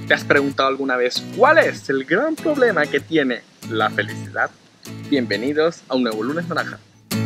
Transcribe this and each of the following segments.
¿Te has preguntado alguna vez cuál es el gran problema que tiene la felicidad? Bienvenidos a un nuevo lunes naranja.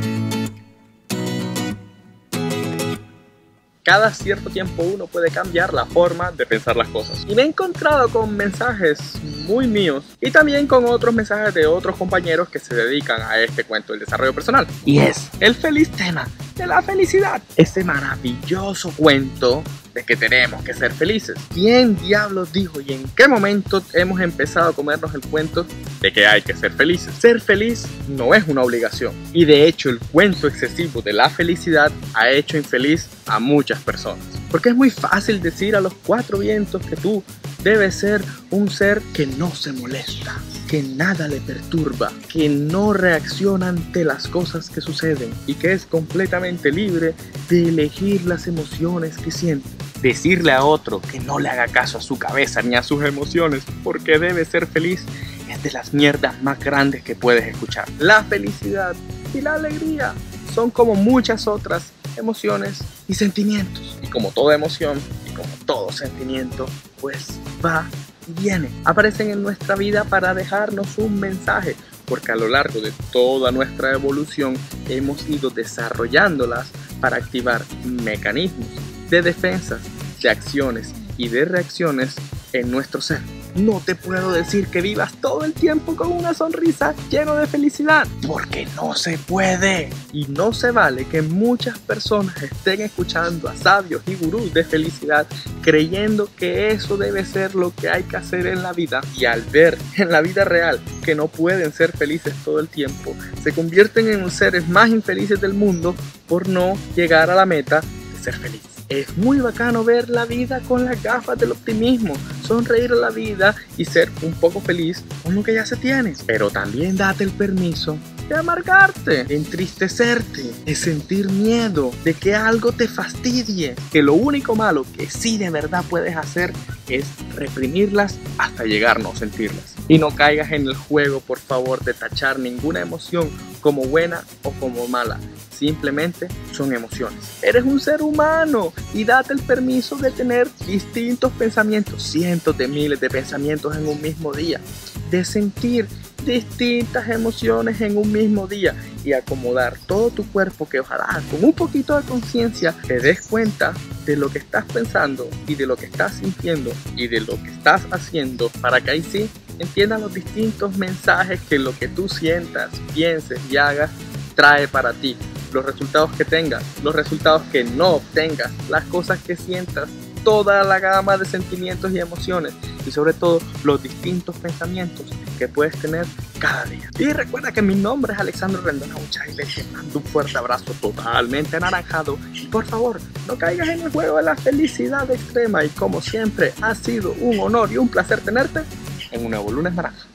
Cada cierto tiempo uno puede cambiar la forma de pensar las cosas. Y me he encontrado con mensajes muy míos y también con otros mensajes de otros compañeros que se dedican a este cuento del desarrollo personal. Y es el feliz tema de la felicidad. Este maravilloso cuento de que tenemos que ser felices. ¿Quién diablos dijo y en qué momento hemos empezado a comernos el cuento de que hay que ser felices? Ser feliz no es una obligación. Y de hecho el cuento excesivo de la felicidad ha hecho infeliz a muchas personas. Porque es muy fácil decir a los cuatro vientos que tú debes ser un ser que no se molesta, que nada le perturba, que no reacciona ante las cosas que suceden y que es completamente libre de elegir las emociones que siente. Decirle a otro que no le haga caso a su cabeza ni a sus emociones porque debe ser feliz es de las mierdas más grandes que puedes escuchar. La felicidad y la alegría son como muchas otras emociones y sentimientos. Y como toda emoción y como todo sentimiento, pues va y viene. Aparecen en nuestra vida para dejarnos un mensaje, porque a lo largo de toda nuestra evolución hemos ido desarrollándolas para activar mecanismos de defensa, de acciones y de reacciones en nuestro ser. No te puedo decir que vivas todo el tiempo con una sonrisa lleno de felicidad, porque no se puede. Y no se vale que muchas personas estén escuchando a sabios y gurús de felicidad creyendo que eso debe ser lo que hay que hacer en la vida, y al ver en la vida real que no pueden ser felices todo el tiempo, se convierten en los seres más infelices del mundo por no llegar a la meta de ser feliz. Es muy bacano ver la vida con las gafas del optimismo, sonreír a la vida y ser un poco feliz con lo que ya se tiene. Pero también date el permiso de amargarte, de entristecerte, de sentir miedo, de que algo te fastidie. Que lo único malo que sí de verdad puedes hacer es reprimirlas hasta llegar a no sentirlas. Y no caigas en el juego, por favor, de tachar ninguna emoción como buena o como mala. Simplemente son emociones. Eres un ser humano y date el permiso de tener distintos pensamientos, cientos de miles de pensamientos en un mismo día, de sentir distintas emociones en un mismo día y acomodar todo tu cuerpo, que ojalá con un poquito de conciencia te des cuenta de lo que estás pensando y de lo que estás sintiendo y de lo que estás haciendo, para que ahí sí entiendas los distintos mensajes que lo que tú sientas, pienses y hagas trae para ti. Los resultados que tengas, los resultados que no obtengas, las cosas que sientas, toda la gama de sentimientos y emociones y sobre todo los distintos pensamientos que puedes tener cada día. Y recuerda que mi nombre es Alexandro Rendón Auchay, te mando un fuerte abrazo totalmente anaranjado y por favor no caigas en el juego de la felicidad extrema, y como siempre ha sido un honor y un placer tenerte en un nuevo lunes naranja.